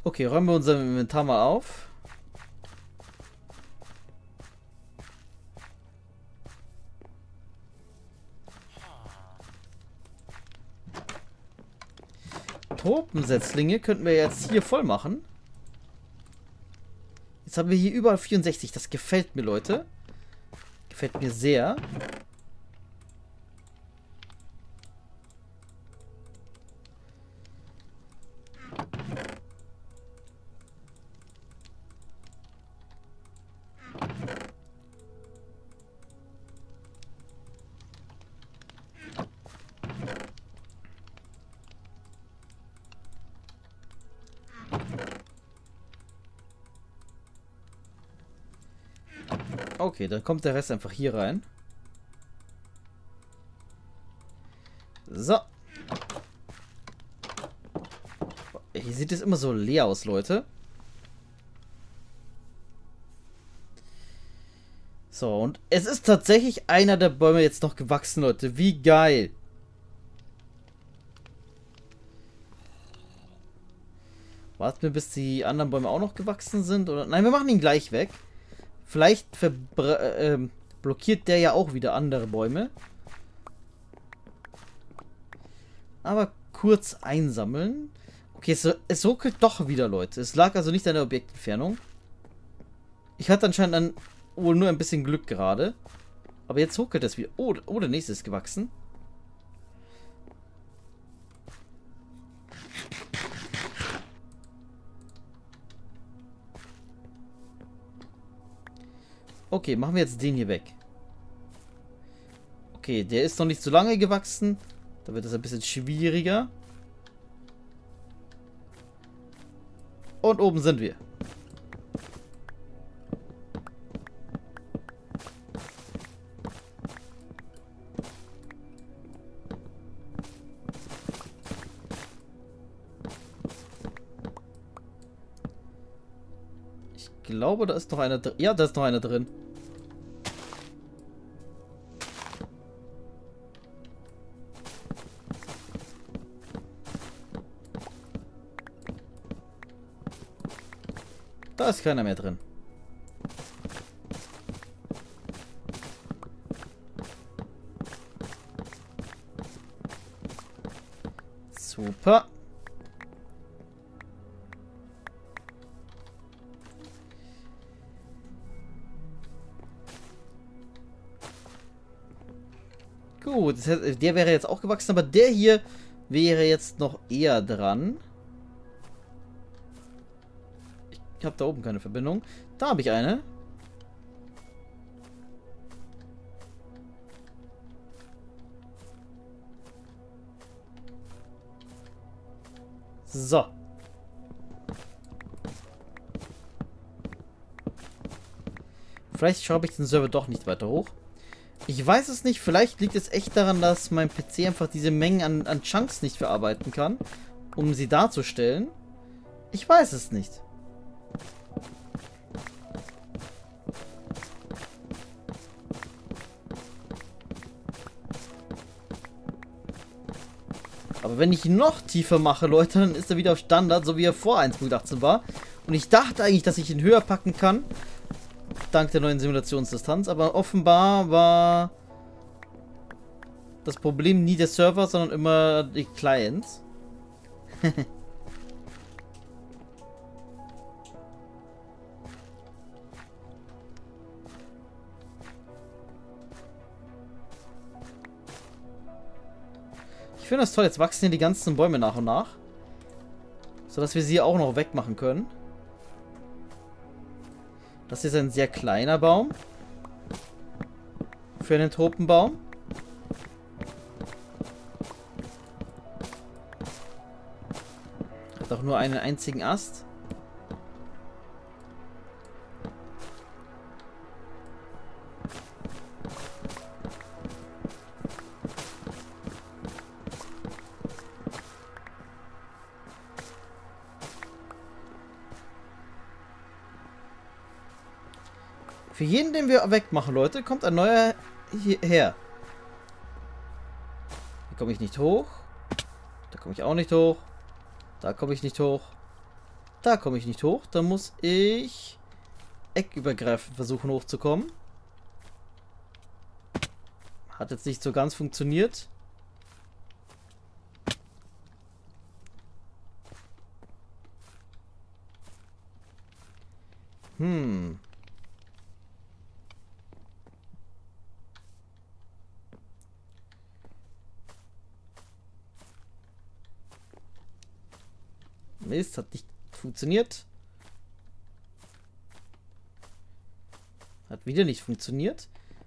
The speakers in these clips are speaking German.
Okay, räumen wir unser Inventar mal auf. Tropensetzlinge könnten wir jetzt hier voll machen. Jetzt haben wir hier überall 64. Das gefällt mir, Leute. Gefällt mir sehr. Okay, dann kommt der Rest einfach hier rein. So. Hier sieht es immer so leer aus, Leute. So, und es ist tatsächlich einer der Bäume jetzt noch gewachsen, Leute. Wie geil. Warten wir, bis die anderen Bäume auch noch gewachsen sind? Oder? Nein, wir machen ihn gleich weg. Vielleicht blockiert der ja auch wieder andere Bäume. Aber kurz einsammeln. Okay, es ruckelt doch wieder, Leute. Es lag also nicht an der Objektentfernung. Ich hatte anscheinend dann wohl nur ein bisschen Glück gerade. Aber jetzt ruckelt es wieder. Oh, der nächste ist gewachsen. Okay, machen wir jetzt den hier weg. Okay, der ist noch nicht so lange gewachsen. Da wird es ein bisschen schwieriger. Und oben sind wir. Ich glaube, da ist noch einer drin. Ja, da ist noch einer drin. Da ist keiner mehr drin. Super. Gut, das heißt, der wäre jetzt auch gewachsen, aber der hier wäre jetzt noch eher dran. Ich habe da oben keine Verbindung. Da habe ich eine. So. Vielleicht schraube ich den Server doch nicht weiter hoch. Ich weiß es nicht. Vielleicht liegt es echt daran, dass mein PC einfach diese Mengen an Chunks nicht verarbeiten kann, um sie darzustellen. Ich weiß es nicht. Aber wenn ich noch tiefer mache, Leute, dann ist er wieder auf Standard, so wie er vor 1.18 war. Und ich dachte eigentlich, dass ich ihn höher packen kann. Dank der neuen Simulationsdistanz. Aber offenbar war das Problem nie der Server, sondern immer die Clients. Ich finde das toll, jetzt wachsen hier die ganzen Bäume nach und nach. Sodass wir sie auch noch wegmachen können. Das ist ein sehr kleiner Baum. Für einen Tropenbaum. Hat auch nur einen einzigen Ast. Für jeden, den wir wegmachen, Leute, kommt ein neuer hierher. Hier komme ich nicht hoch. Da komme ich auch nicht hoch. Da komme ich nicht hoch. Da komme ich nicht hoch. Da muss ich eckübergreifend versuchen hochzukommen. Hat jetzt nicht so ganz funktioniert. Mist, hat nicht funktioniert. Hat wieder nicht funktioniert.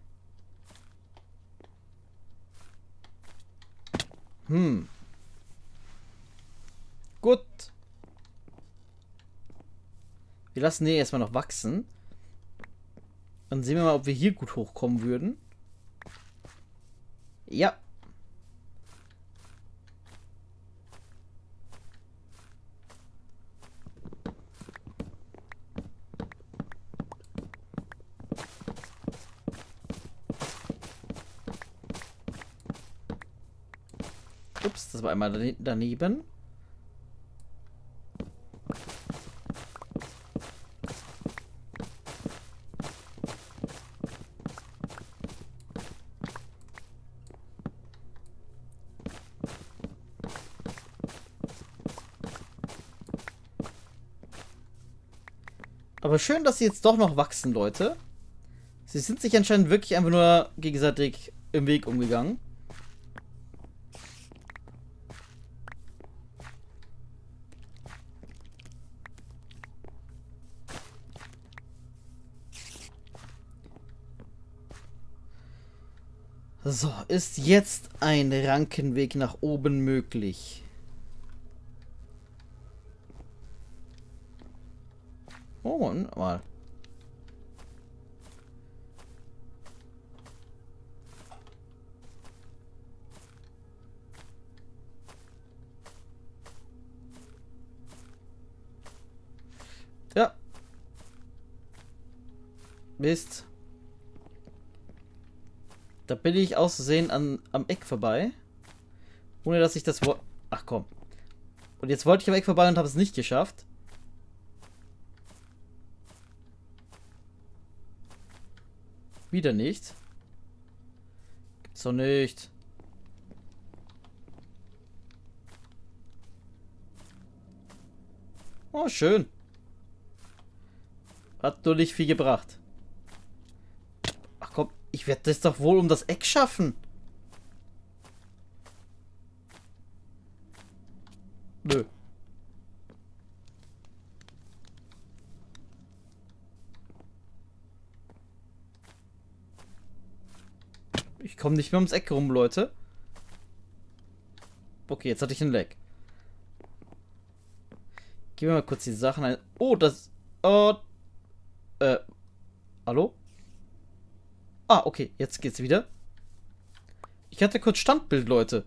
Gut. Wir lassen den erstmal noch wachsen. Dann sehen wir mal, ob wir hier gut hochkommen würden. Ja. Ups, das war einmal daneben. Aber schön, dass sie jetzt doch noch wachsen, Leute. Sie sind sich anscheinend wirklich einfach nur gegenseitig im Weg umgegangen. So, ist jetzt ein Rankenweg nach oben möglich? Oh, Moment mal. Ja. Mist. Da bin ich auszusehen am Eck vorbei. Ohne dass ich das... Ach komm. Und jetzt wollte ich am Eck vorbei und habe es nicht geschafft. Wieder nicht. Gibt's doch nicht. Oh, schön. Hat nur nicht viel gebracht. Ach komm, ich werde das doch wohl um das Eck schaffen. Nö. Ich komme nicht mehr ums Eck rum, Leute. Okay, jetzt hatte ich einen Lag. Gehen wir mal kurz die Sachen ein. Oh, das... hallo? Ah, okay, jetzt geht's wieder. Ich hatte kurz Standbild, Leute.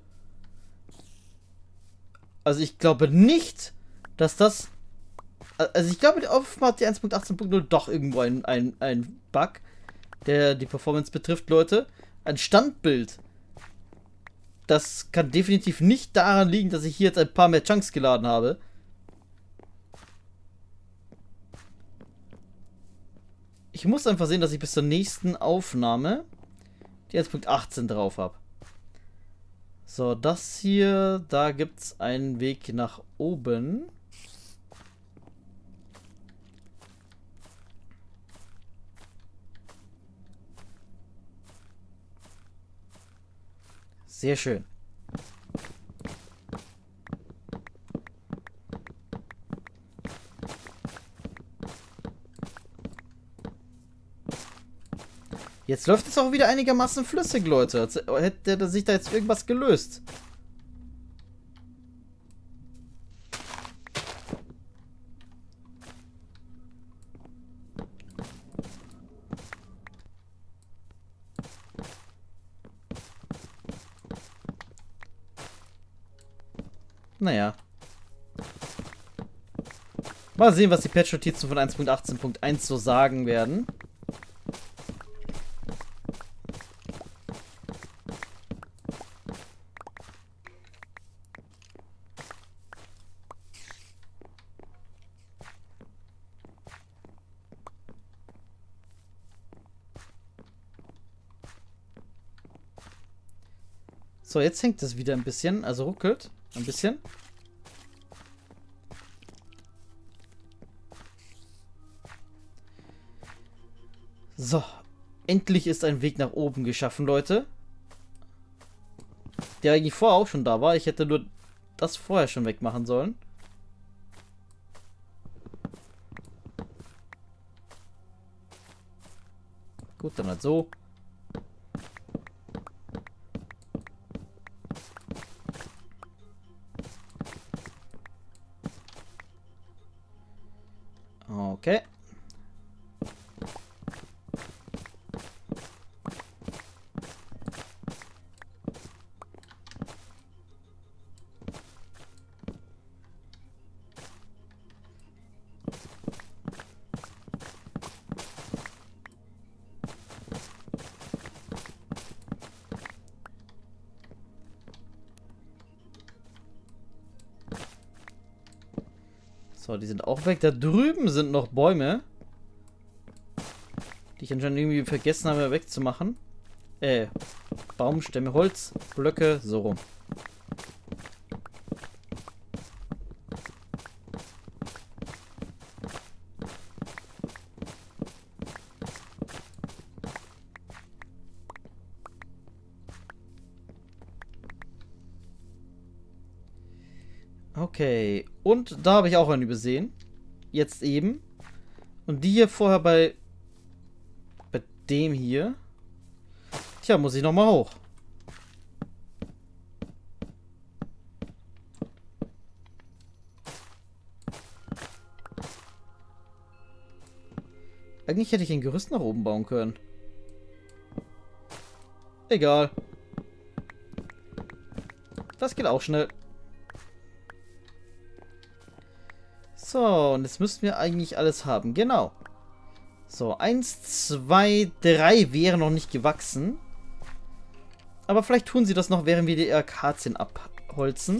Also ich glaube nicht, dass das... Also ich glaube, offenbar hat die 1.18.0 doch irgendwo ein Bug, der die Performance betrifft, Leute. Ein Standbild. Das kann definitiv nicht daran liegen, dass ich hier jetzt ein paar mehr Chunks geladen habe. Ich muss einfach sehen, dass ich bis zur nächsten Aufnahme die 1.18 drauf habe. So, das hier, da gibt es einen Weg nach oben. Sehr schön. Jetzt läuft es auch wieder einigermaßen flüssig, Leute. Als hätte sich da jetzt irgendwas gelöst. Naja. Mal sehen, was die Patch-Notizen von 1.18.1 so sagen werden. So, jetzt hängt es wieder ein bisschen. Also ruckelt. Ein bisschen. So. Endlich ist ein Weg nach oben geschaffen, Leute. Der eigentlich vorher auch schon da war. Ich hätte nur das vorher schon wegmachen sollen. Gut, dann halt so. Okay. So, die sind auch weg. Da drüben sind noch Bäume. Die ich anscheinend irgendwie vergessen habe wegzumachen. Baumstämme, Holz, Blöcke, so rum. Okay, und da habe ich auch einen übersehen. Jetzt eben. Und die hier vorher bei dem hier. Tja, muss ich nochmal hoch. Eigentlich hätte ich ein Gerüst nach oben bauen können. Egal. Das geht auch schnell. So, und jetzt müssten wir eigentlich alles haben. Genau. So, 1, 2, 3 wäre noch nicht gewachsen. Aber vielleicht tun sie das noch, während wir die Akazien abholzen.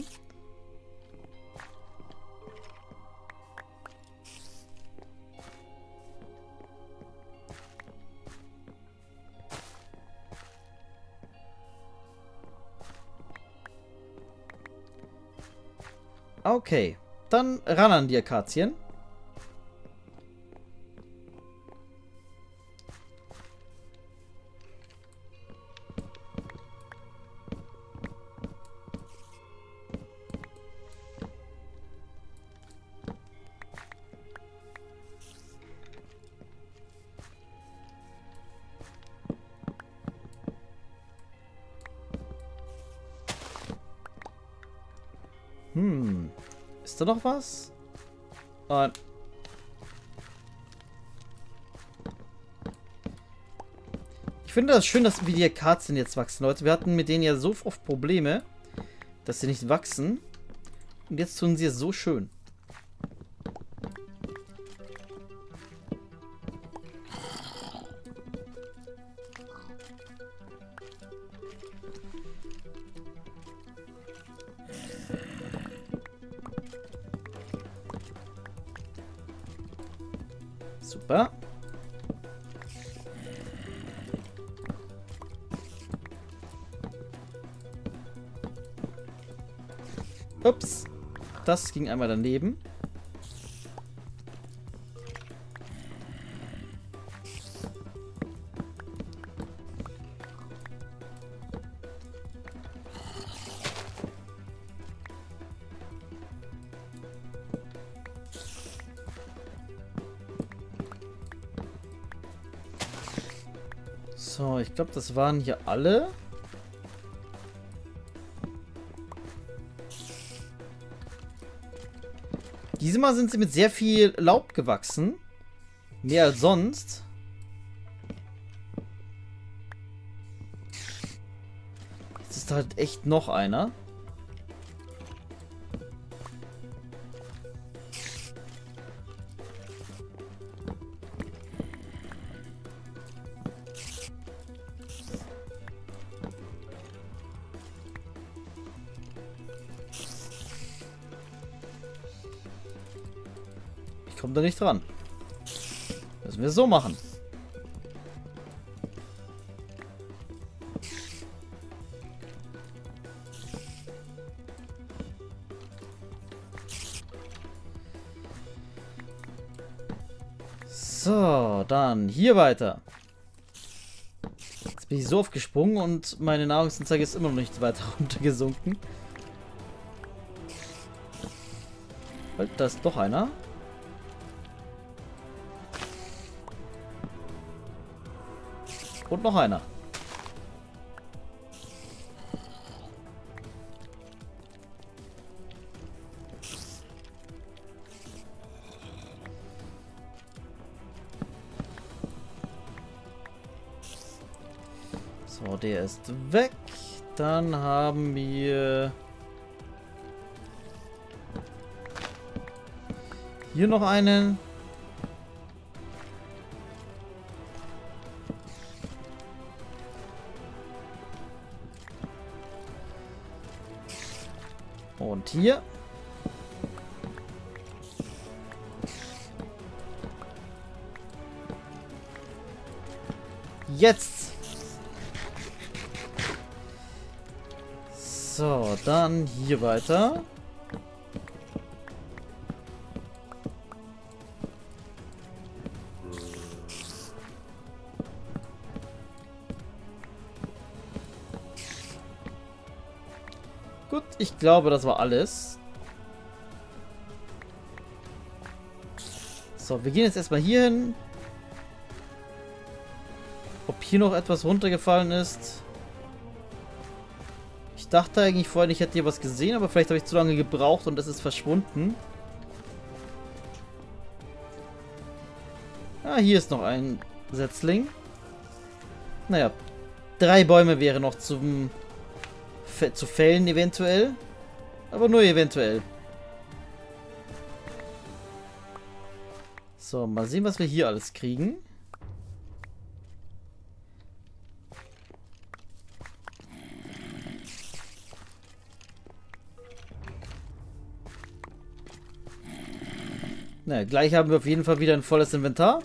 Okay, dann ran an die Akazien. Ist da noch was? Nein. Ich finde das schön, dass wie die Akazien jetzt wachsen, Leute. Wir hatten mit denen ja so oft Probleme, dass sie nicht wachsen. Und jetzt tun sie es so schön. Super. Ups. Das ging einmal daneben. So, ich glaube, das waren hier alle. Diesmal sind sie mit sehr viel Laub gewachsen. Mehr als sonst. Jetzt ist halt echt noch einer. Ich komme da nicht dran. Müssen wir so machen. So, dann hier weiter. Jetzt bin ich so oft gesprungen und meine Nahrungsanzeige ist immer noch nicht weiter runtergesunken. Halt, da ist doch einer. Und noch einer. So, der ist weg. Dann haben wir hier noch einen. Und hier. Jetzt. So, dann hier weiter. Gut, ich glaube, das war alles. So, wir gehen jetzt erstmal hier hin. Ob hier noch etwas runtergefallen ist. Ich dachte eigentlich vorhin, ich hätte hier was gesehen, aber vielleicht habe ich zu lange gebraucht und es ist verschwunden. Ah, hier ist noch ein Setzling. Naja, 3 Bäume wäre noch zu fällen eventuell. Aber nur eventuell. So, mal sehen, was wir hier alles kriegen. Na, gleich haben wir auf jeden Fall wieder ein volles Inventar.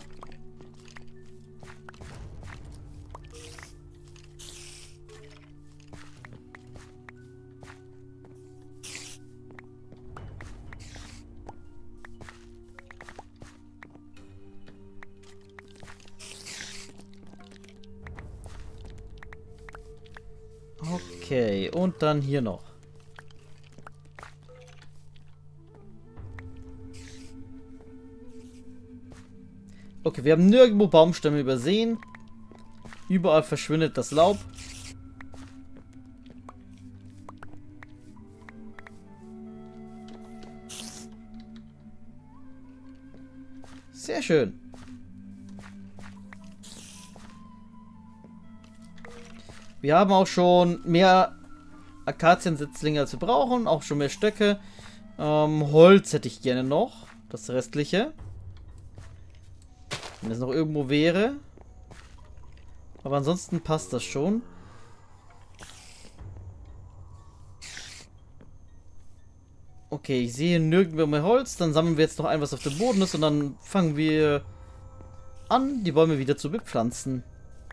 Okay, und dann hier noch. Okay, wir haben nirgendwo Baumstämme übersehen. Überall verschwindet das Laub. Sehr schön. Wir haben auch schon mehr Akaziensetzlinge als wir brauchen. Auch schon mehr Stöcke. Holz hätte ich gerne noch. Das restliche. Wenn es noch irgendwo wäre. Aber ansonsten passt das schon. Okay, ich sehe nirgendwo mehr Holz. Dann sammeln wir jetzt noch ein, was auf dem Boden ist. Und dann fangen wir an, die Bäume wieder zu bepflanzen.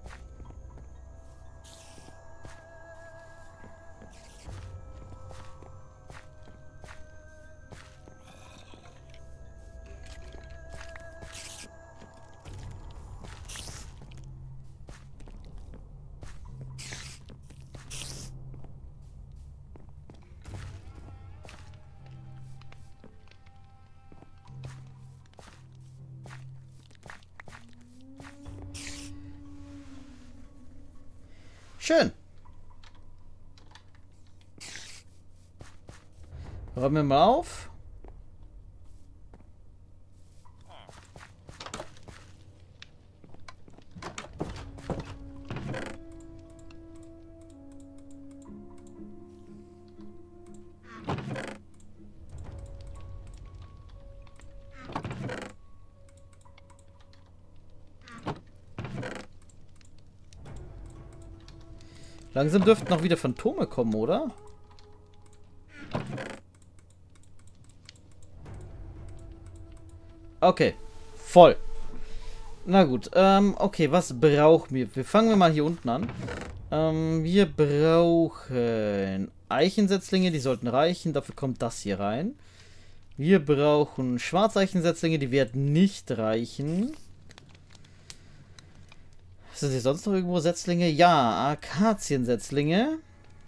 Schön. Räumen wir mal auf. Langsam dürften auch wieder Phantome kommen, oder? Okay, voll. Na gut, okay, was brauchen wir? Wir fangen mal hier unten an. Wir brauchen Eichensetzlinge, die sollten reichen. Dafür kommt das hier rein. Wir brauchen Schwarzeichensetzlinge, die werden nicht reichen. Sind hier sonst noch irgendwo Setzlinge? Ja, Akaziensetzlinge.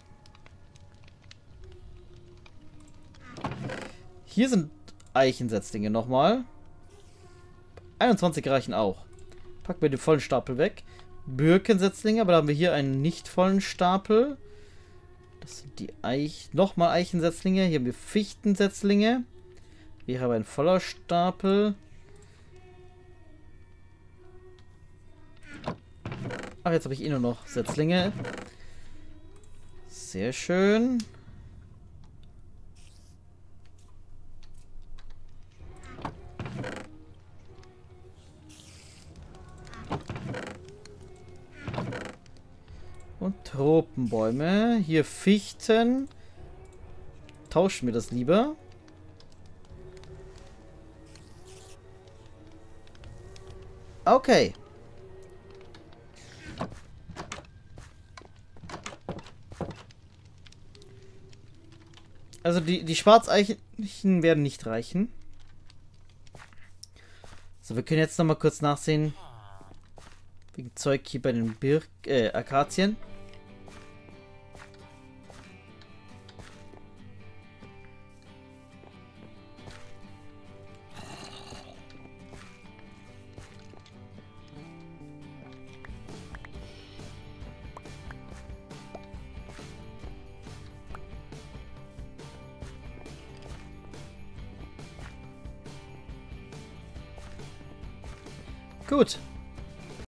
Hier sind Eichensetzlinge nochmal. 21 reichen auch. Packen wir den vollen Stapel weg. Birkensetzlinge, aber da haben wir hier einen nicht vollen Stapel. Das sind die nochmal Eichensetzlinge. Hier haben wir Fichtensetzlinge. Wir haben ein voller Stapel. Ach, jetzt habe ich eh nur noch Setzlinge. Sehr schön. Und Tropenbäume. Hier Fichten. Tauschen wir das lieber. Okay. Also die Schwarzeichen werden nicht reichen. So, wir können jetzt noch mal kurz nachsehen. Wegen Zeug hier bei den Akazien. Gut.